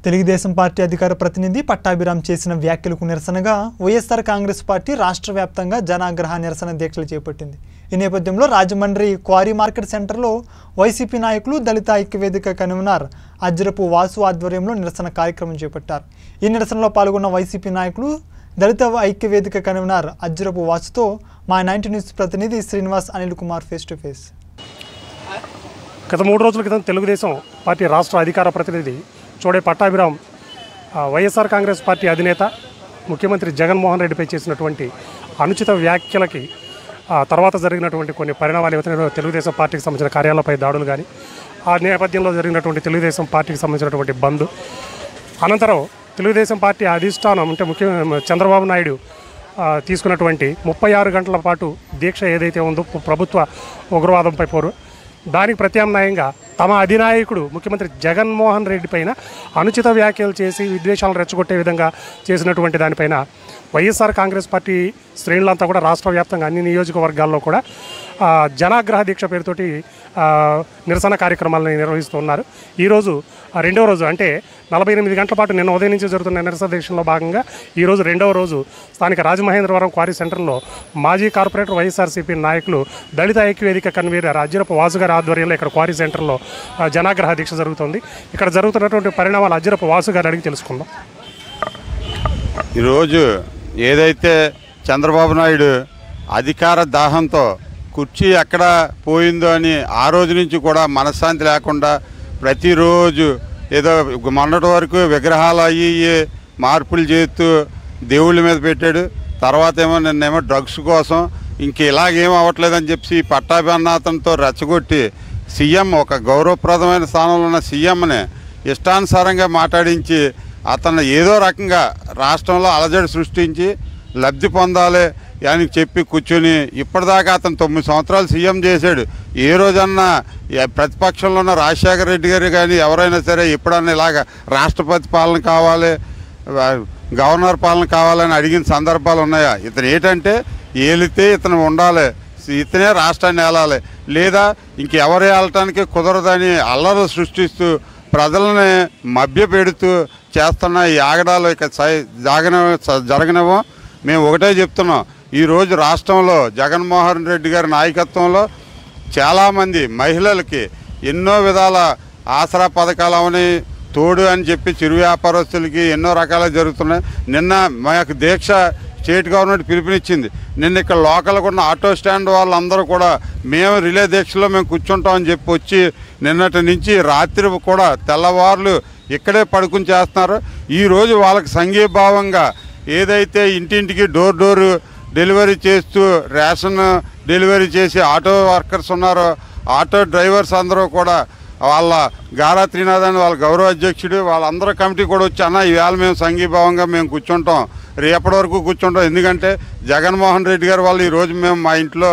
Telugu Desam party అధికార ప్రతినిధి పట్టాభిరామ్ చేసిన వ్యాఖ్యలకు నిరసనగా వైఎస్ఆర్ కాంగ్రెస్ పార్టీ రాష్ట్ర వ్యాప్తంగా జనాగ్రహ నిరసన దీక్షలు చేపట్టింది. ఈ నేపథ్యంలో రాజమండ్రి క్వారీ మార్కెట్ సెంటర్లో వైసీపీ నాయకులు దళిత ఐక్యవేదిక కన్వీనర్ అజ్జరపు వాసు ఆధ్వర్యంలో నిరసన కార్యక్రమం చేపట్టారు. ఈ నిరసనలో పాల్గొన్న వైసీపీ నాయకులు దళిత ఐక్యవేదిక కన్వీనర్ అజ్జరపు వాసుతో మా 90 న్యూస్ ప్రతినిధి Srinivas Anil Kumar face to face. గత 3 రోజుల క్రితం తెలుగుదేశం పార్టీ రాష్ట్ర అధికార ప్రతినిధి చోడే పట్టాభిరామ్ వైఎస్ఆర్ కాంగ్రెస్ పార్టీ అధినేత ముఖ్యమంత్రి జగన్మోహన్ రెడ్డిపై చేసినటువంటి అనుచిత వ్యాఖ్యలకి తర్వాత జరిగినటువంటి కొన్ని పరిణామాలు ఏవైతే తెలుగుదేశం పార్టీకి సంబంధించిన కార్యాలయాలపై దాడులు కానీ ఆ నేపథ్యంలో జరిగినటువంటి తెలుగుదేశం పార్టీకి సంబంధించినటువంటి బంద్ అనంతరం తెలుగుదేశం పార్టీ అధిష్టానం అంటే చంద్రబాబు నాయుడు తీసుకున్నటువంటి 36 గంటల పాటు దీక్ష ఏదైతే ఉందో ప్రభుత్వ ఉగ్రవాదంపై పోరు దానికి ప్రత్యామ్నాయంగా తమ అధినాయకుడు ముఖ్యమంత్రి జగన్మోహన్ రెడ్డి పైన అనుచిత వ్యాఖ్యలు చేసి విద్వేషాలను రెచ్చగొట్టే విధంగా చేసినటువంటి దానిపైన వైఎస్ఆర్ కాంగ్రెస్ పార్టీ శ్రేణులంతా కూడా రాష్ట్ర వ్యాప్తంగా అన్ని నియోజకవర్గాల్లో కూడా జనాగ్రహ దీక్ష పేరుతోటి నిరసన కార్యక్రమాలను నిర్వహిస్తున్నారు. ఈరోజు రెండవ రోజు అంటే 48 గంటల పాటు నిన్న ఉదయం నుంచి జరుగుతున్న నిరసన దీక్షలో భాగంగా ఈరోజు రెండవ రోజు స్థానిక రాజమహేంద్రవరం క్వారీ సెంటర్లో మాజీ కార్పొరేటర్ వైఎస్ఆర్సీపీ నాయకులు దళిత ఐక్యవేదిక కన్వీనర్ అజ్జరపు వాసు గారి ఆధ్వర్యంలో ఇక్కడ క్వారీ సెంటర్లో జనాగ్రహ దీక్ష జరుగుతుంది. ఇక్కడ జరుగుతున్నటువంటి పరిణామాలు అజ్జరపు వాసు గారు అడిగి తెలుసుకుందాం. ఈరోజు ఏదైతే చంద్రబాబు నాయుడు అధికార దాహంతో కుర్చీ ఎక్కడ పోయిందో అని ఆ రోజు నుంచి కూడా మనశ్శాంతి లేకుండా ప్రతిరోజు ఏదో మొన్నటి వరకు విగ్రహాలు అయ్యి మార్పులు చేస్తూ దేవుళ్ళ మీద పెట్టాడు. తర్వాత ఏమో నిన్నేమో డ్రగ్స్ కోసం ఇంక ఇలాగేం అవ్వట్లేదని చెప్పి పట్టాభినాథంతో రెచ్చగొట్టి సీఎం ఒక గౌరవప్రదమైన స్థానంలో ఉన్న సీఎంని ఇష్టానుసారంగా మాట్లాడించి అతను ఏదో రకంగా రాష్ట్రంలో అలజడి సృష్టించి లబ్ధి పొందాలి అని చెప్పి కూర్చొని ఇప్పటిదాకా అతను 9 సంవత్సరాలు సీఎం చేశాడు. ఏ రోజన్నా ప్రతిపక్షంలో ఉన్న రాజశేఖర రెడ్డి గారు కానీ ఎవరైనా సరే ఎప్పుడన్నా ఇలాగ రాష్ట్రపతి పాలన కావాలి గవర్నర్ పాలన కావాలని అడిగిన సందర్భాలు ఉన్నాయా? ఇతను ఏంటంటే ఏలితే ఇతను ఉండాలి, ఇతనే రాష్ట్రాన్ని ఏలాలి, లేదా ఇంకెవరు ఏలటానికి కుదరదని అల్లరు సృష్టిస్తూ ప్రజలని మభ్యపెడుతూ చేస్తున్న ఈ ఆగడాలు ఇక జరగనివ్వం. మేము ఒకటే చెప్తున్నాం, ఈరోజు రాష్ట్రంలో జగన్మోహన్ రెడ్డి గారి నాయకత్వంలో చాలామంది మహిళలకి ఎన్నో విధాల ఆసరా పథకాలు అవని తోడు అని చెప్పి చిరు వ్యాపారస్తులకి ఎన్నో రకాలు జరుగుతున్నాయి. నిన్న మాకు దీక్ష స్టేట్ గవర్నమెంట్ పిలుపునిచ్చింది. నిన్న ఇక్కడ లోకల్గా ఉన్న ఆటో స్టాండ్ వాళ్ళందరూ కూడా మేము రిలే దీక్షలో మేము కూర్చుంటామని చెప్పి వచ్చి నిన్నటి నుంచి రాత్రి కూడా తెల్లవారులు ఇక్కడే పడుకుని చేస్తున్నారు. ఈరోజు వాళ్ళకి సంఘీభావంగా ఏదైతే ఇంటింటికి డోర్ డెలివరీ చేస్తూ రేషన్ డెలివరీ చేసి ఆటో వర్కర్స్ ఉన్నారో ఆటో డ్రైవర్స్ అందరూ కూడా వాళ్ళ గారా త్రినాథ్ అని వాళ్ళ గౌరవ అధ్యక్షుడు వాళ్ళందరూ కమిటీ కూడా వచ్చి అన్న ఈవేళ మేము సంఘీభావంగా మేము కూర్చుంటాం, రేపటి వరకు కూర్చుంటాం, ఎందుకంటే జగన్మోహన్ రెడ్డి గారు వాళ్ళు ఈరోజు మేము మా ఇంట్లో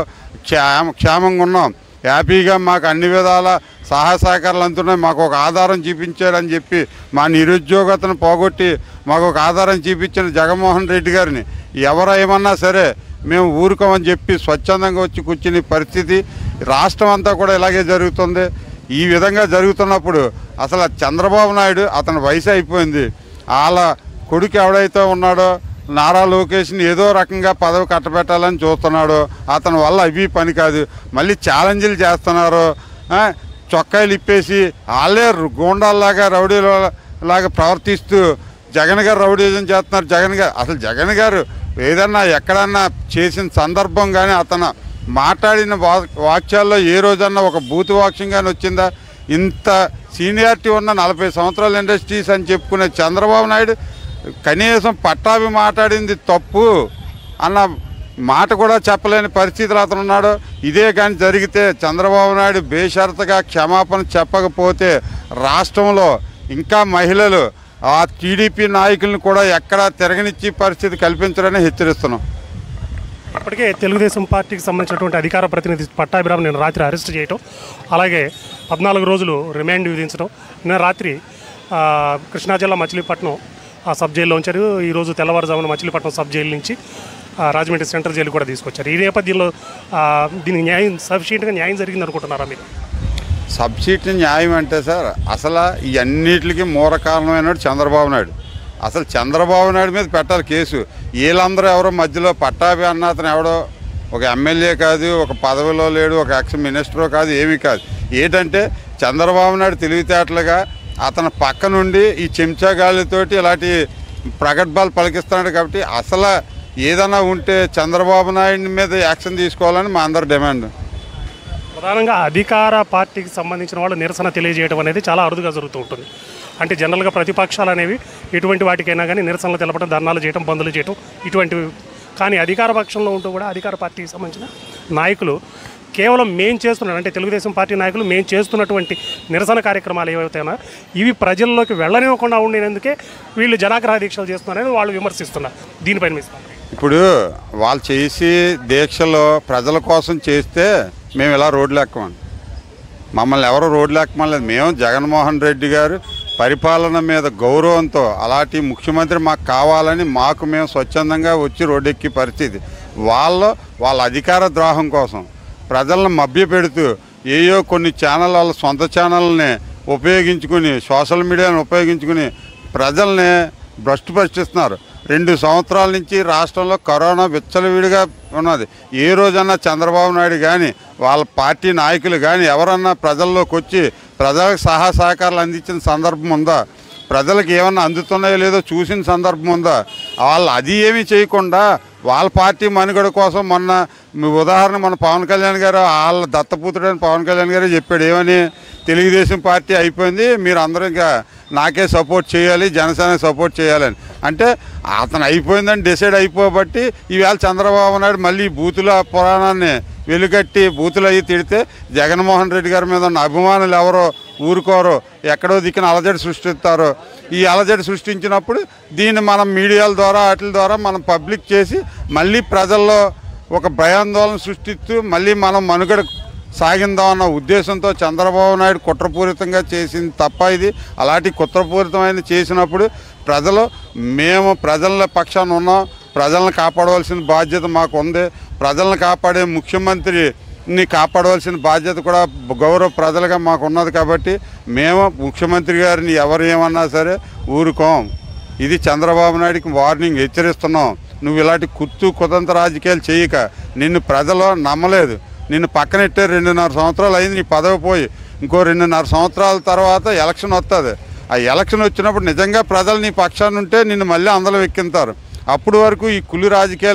క్షేమంగా ఉన్నాం, హ్యాపీగా మాకు అన్ని విధాల సహాయ సహకారాలు అందుతున్నాయి, మాకు ఒక ఆధారం చూపించారని చెప్పి మా నిరుద్యోగతను పోగొట్టి మాకు ఒక ఆధారం చూపించిన జగన్మోహన్ రెడ్డి గారిని ఎవరు ఏమన్నా సరే మేము ఊరుకోమని చెప్పి స్వచ్ఛందంగా వచ్చి కూర్చుని పరిస్థితి రాష్ట్రం అంతా కూడా ఇలాగే జరుగుతుంది. ఈ విధంగా జరుగుతున్నప్పుడు అసలు చంద్రబాబు నాయుడు అతని వయసు అయిపోయింది, వాళ్ళ కొడుకు ఎవడైతే ఉన్నాడో నారా లోకేష్ని ఏదో రకంగా పదవి కట్టబెట్టాలని చూస్తున్నాడు. అతని వల్ల ఇవి పని కాదు, మళ్ళీ ఛాలెంజ్లు చేస్తున్నారు, చొక్కాయలు ఇప్పేసి వాళ్ళే గూండాల్లాగా రౌడీలాగా ప్రవర్తిస్తూ జగన్ గారు రౌడీజం చేస్తున్నారు. జగన్ గారు ఏదన్నా ఎక్కడన్నా చేసిన సందర్భం కానీ అతను మాట్లాడిన వాక్యాల్లో ఏ రోజన్నా ఒక బూతు వాక్యం కానీ వచ్చిందా? ఇంత సీనియారిటీ ఉన్న 40 సంవత్సరాల ఇండస్ట్రీస్ అని చెప్పుకునే చంద్రబాబు నాయుడు కనీసం పట్టాభి మాట్లాడింది తప్పు అన్న మాట కూడా చెప్పలేని పరిస్థితులు అతను ఉన్నాడు. ఇదే కానీ జరిగితే చంద్రబాబు నాయుడు బేషరతుగా క్షమాపణ చెప్పకపోతే రాష్ట్రంలో ఇంకా మహిళలు ఆ టీడీపీ నాయకులను కూడా ఎక్కడా తిరగనిచ్చి పరిస్థితి కల్పించారని హెచ్చరిస్తున్నాం. ఇప్పటికే తెలుగుదేశం పార్టీకి సంబంధించినటువంటి అధికార ప్రతినిధి పట్టాభిరామ్ నేను రాత్రి అరెస్ట్ చేయటం, అలాగే 14 రోజులు రిమాండ్ విధించడం, నిన్న రాత్రి కృష్ణా జిల్లా మచిలీపట్నం సబ్ జైల్లో ఉంచారు. ఈరోజు తెల్లవారుజామున మచిలీపట్నం సబ్ జైలు నుంచి రాజమండ్రి సెంట్రల్ జైలు కూడా తీసుకొచ్చారు. ఈ నేపథ్యంలో దీనికి న్యాయం సఫిషియెంట్గా న్యాయం జరిగింది అనుకుంటున్నారా మీరు? సబ్సిడీ న్యాయం అంటే సార్ అసలు ఇవన్నిటికీ మూల కారణమైన చంద్రబాబు నాయుడు. అసలు చంద్రబాబు నాయుడు మీద పెట్టాలి కేసు. వీళ్ళందరూ ఎవరో మధ్యలో పట్టాభి అన్న అతను ఎవడో ఒక ఎమ్మెల్యే కాదు, ఒక పదవిలో లేడు, ఒక ఎక్స్ మినిస్టరో కాదు, ఏమీ కాదు. ఏంటంటే చంద్రబాబు నాయుడు తెలివితేటలుగా అతని పక్క నుండి ఈ చెంచాగాళ్ళతోటి ఇలాంటి ప్రగల్భాలు పలికిస్తున్నాడు. కాబట్టి అసలు ఏదైనా ఉంటే చంద్రబాబు నాయుడు మీద యాక్షన్ తీసుకోవాలని మా అందరి డిమాండ్. ప్రధానంగా అధికార పార్టీకి సంబంధించిన వాళ్ళు నిరసన తెలియజేయడం అనేది చాలా అరుదుగా జరుగుతూ ఉంటుంది. అంటే జనరల్గా ప్రతిపక్షాలు అనేవి ఎటువంటి వాటికైనా కానీ నిరసనలు తెలపడం, ధర్నాలు చేయడం, బంధులు చేయడం ఇటువంటివి. కానీ అధికార పక్షంలో ఉంటూ కూడా అధికార పార్టీకి సంబంధించిన నాయకులు కేవలం మేం చేస్తున్నారు అంటే తెలుగుదేశం పార్టీ నాయకులు మేము చేస్తున్నటువంటి నిరసన కార్యక్రమాలు ఏవైతేనా ఇవి ప్రజల్లోకి వెళ్ళనివ్వకుండా ఉండేందుకే వీళ్ళు జనాగ్రహ దీక్షలు చేస్తున్నారని వాళ్ళు విమర్శిస్తున్నారు. దీనిపైన మీ ఇప్పుడు వాళ్ళు చేసి దీక్షలో ప్రజల కోసం చేస్తే మేము ఇలా రోడ్లు ఎక్కమని, మమ్మల్ని ఎవరు రోడ్లు ఎక్కమలేదు. మేము జగన్మోహన్ రెడ్డి గారు పరిపాలన మీద గౌరవంతో అలాంటి ముఖ్యమంత్రి మాకు కావాలని మాకు మేము స్వచ్ఛందంగా వచ్చి రోడ్డెక్కి పరిస్థితి. వాళ్ళ అధికార ద్రోహం కోసం ప్రజలను మభ్యపెడుతూ ఏయో కొన్ని ఛానల్ వాళ్ళ సొంత ఛానల్ని ఉపయోగించుకుని సోషల్ మీడియాను ఉపయోగించుకుని ప్రజల్ని భ్రష్టుపరిచిస్తున్నారు. 2 సంవత్సరాల నుంచి రాష్ట్రంలో కరోనా విచ్చలవిడిగా ఉన్నది. ఏ రోజన్నా చంద్రబాబు నాయుడు కానీ వాళ్ళ పార్టీ నాయకులు కానీ ఎవరన్నా ప్రజల్లోకి వచ్చి ప్రజలకు సహకారాలు అందించిన సందర్భం ఉందా? ప్రజలకు ఏమన్నా అందుతున్నాయో లేదో చూసిన సందర్భం ఉందా? వాళ్ళు అది ఏమీ చేయకుండా వాళ్ళ పార్టీ మనుగడ కోసం మొన్న ఉదాహరణ మన పవన్ కళ్యాణ్ గారు వాళ్ళ దత్తపుత్రుడని పవన్ కళ్యాణ్ గారే చెప్పాడు. ఏమని? తెలుగుదేశం పార్టీ అయిపోయింది, మీరు అందరూ ఇంకా నాకే సపోర్ట్ చేయాలి, జనసేనకి సపోర్ట్ చేయాలని. అంటే అతను అయిపోయిందని డిసైడ్ అయిపోబట్టి ఈవేళ చంద్రబాబు నాయుడు మళ్ళీ బూతుల పురాణాన్ని వెలుగట్టి బూతులు అయ్యి తిడితే జగన్మోహన్ రెడ్డి గారి మీద ఉన్న అభిమానులు ఎవరో ఊరుకోరో ఎక్కడో దిక్కున అలజడి సృష్టిస్తారో. ఈ అలజడి సృష్టించినప్పుడు దీన్ని మనం మీడియాల ద్వారా వాటి ద్వారా మనం పబ్లిక్ చేసి మళ్ళీ ప్రజల్లో ఒక భయాందోళన సృష్టిస్తూ మళ్ళీ మనం మనుగడ సాగిందామన్న ఉద్దేశంతో చంద్రబాబు నాయుడు కుట్రపూరితంగా చేసింది తప్ప ఇది. అలాంటి కుట్రపూరితమైన చేసినప్పుడు మేము ప్రజల పక్షాన ఉన్నాం, ప్రజలను కాపాడవలసిన బాధ్యత మాకు ఉంది. ప్రజలను కాపాడే ముఖ్యమంత్రిని కాపాడవలసిన బాధ్యత కూడా గౌరవ ప్రజలుగా మాకు ఉన్నది. కాబట్టి మేము ముఖ్యమంత్రి గారిని ఎవరు ఏమన్నా సరే ఊరుకోం. ఇది చంద్రబాబు నాయుడికి వార్నింగ్, హెచ్చరిస్తున్నాం. నువ్వు ఇలాంటి కుతంత్ర రాజకీయాలు చేయక, నిన్ను ప్రజలు నమ్మలేదు, నిన్ను పక్కనెట్టే 2.5 సంవత్సరాలు అయింది నీ పదవి పోయి. ఇంకో 2.5 సంవత్సరాల తర్వాత ఎలక్షన్ వస్తుంది. ఆ ఎలక్షన్ వచ్చినప్పుడు నిజంగా ప్రజలు నీ పక్షాన్ని ఉంటే నిన్ను మళ్ళీ అందరూ ఎక్కింతారు. అప్పటి వరకు ఈ కులి రాజకీయాలు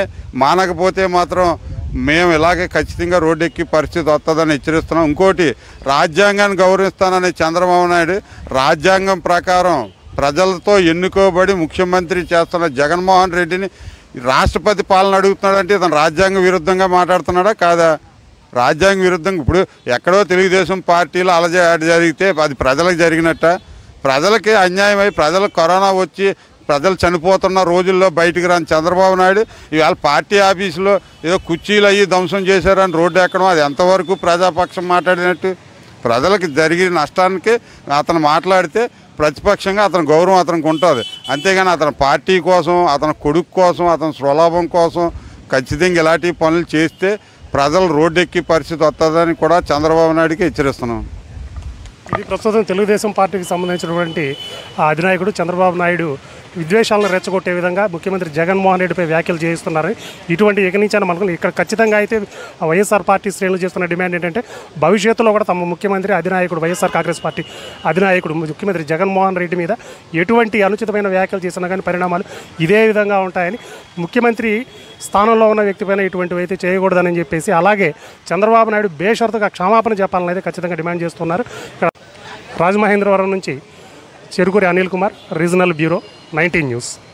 మానకపోతే మాత్రం మేము ఇలాగే ఖచ్చితంగా రోడ్డెక్కి పరిస్థితి వస్తుందని హెచ్చరిస్తున్నాం. ఇంకోటి, రాజ్యాంగాన్ని గౌరవిస్తాననే చంద్రబాబు నాయుడు రాజ్యాంగం ప్రకారం ప్రజలతో ఎన్నుకోబడి ముఖ్యమంత్రి చేస్తున్న జగన్మోహన్ రెడ్డిని రాష్ట్రపతి పాలన అడుగుతున్నాడంటే ఇతను రాజ్యాంగ విరుద్ధంగా మాట్లాడుతున్నాడా కాదా? రాజ్యాంగ విరుద్ధంగా ఇప్పుడు ఎక్కడో తెలుగుదేశం పార్టీలో అలజడి జరిగితే అది ప్రజలకు జరిగినట్ట? ప్రజలకి అన్యాయం అయి ప్రజలకు కరోనా వచ్చి ప్రజలు చనిపోతున్న రోజుల్లో బయటికి రాని చంద్రబాబు నాయుడు ఇవాళ పార్టీ ఆఫీసులో ఏదో కుర్చీలు అయ్యి ధ్వంసం చేశారని రోడ్డు ఎక్కడం అది ఎంతవరకు ప్రజాపక్షం మాట్లాడినట్టు? ప్రజలకు జరిగిన నష్టానికి అతను మాట్లాడితే ప్రతిపక్షంగా అతని గౌరవం అతనికి ఉంటుంది. అంతేగాని అతని పార్టీ కోసం, అతని కొడుకు కోసం, అతని స్వలాభం కోసం ఖచ్చితంగా ఇలాంటి పనులు చేస్తే ప్రజలు రోడ్డెక్కి పరిస్థితి వస్తుందని కూడా చంద్రబాబు నాయుడికి హెచ్చరిస్తున్నాం. ఇది ప్రస్తుతం తెలుగుదేశం పార్టీకి సంబంధించినటువంటి అధినాయకుడు చంద్రబాబు నాయుడు విద్వేషాలను రెచ్చగొట్టే విధంగా ముఖ్యమంత్రి జగన్మోహన్ రెడ్డిపై వ్యాఖ్యలు చేస్తున్నారని ఇటువంటి ఎగనించాను మనకు ఇక్కడ ఖచ్చితంగా అయితే వైఎస్ఆర్ పార్టీ శ్రేణులు చేస్తున్న డిమాండ్ ఏంటంటే భవిష్యత్తులో కూడా తమ ముఖ్యమంత్రి అధినాయకుడు వైఎస్ఆర్ కాంగ్రెస్ పార్టీ అధినాయకుడు ముఖ్యమంత్రి జగన్మోహన్ రెడ్డి మీద ఎటువంటి అనుచితమైన వ్యాఖ్యలు చేసినా కానీ పరిణామాలు ఇదే విధంగా ఉంటాయని, ముఖ్యమంత్రి స్థానంలో ఉన్న వ్యక్తిపైన ఇటువంటివి అయితే చేయకూడదని చెప్పేసి, అలాగే చంద్రబాబు నాయుడు బేషరతుగా క్షమాపణ చెప్పాలని అయితే ఖచ్చితంగా డిమాండ్ చేస్తున్నారు. ఇక్కడ రాజమహేంద్రవరం నుంచి Cherukuri Anil Kumar, regional bureau, 19 news.